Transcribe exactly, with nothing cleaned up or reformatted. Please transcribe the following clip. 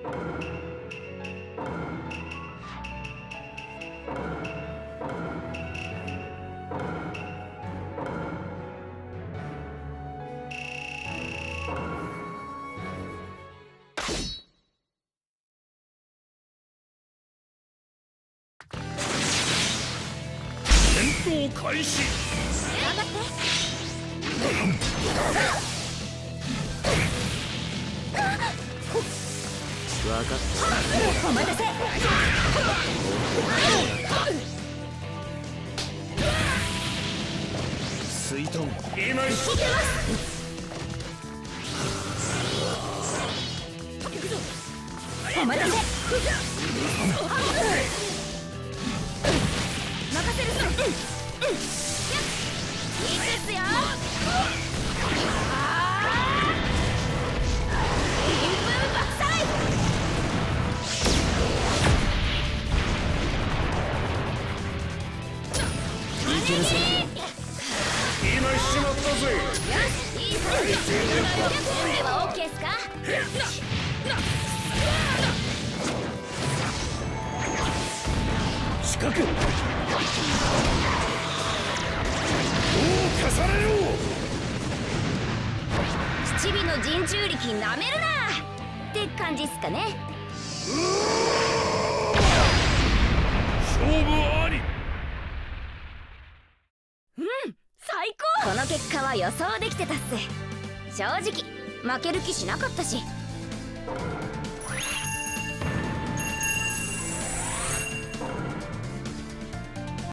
戦闘開始。 頑張って。 分かった。 お待たせ。 水遁今一緒。 お待たせ。任せるぞ。うんうん。いいですよ。 今しまったぜ。 よし、いいぞ。準備はオッケーっすか？ 近く。どうかされよ。 七尾の陣中力なめるなって感じっすかね。 勝負あり。 最高。この結果は予想できてたっす。正直負ける気しなかったし。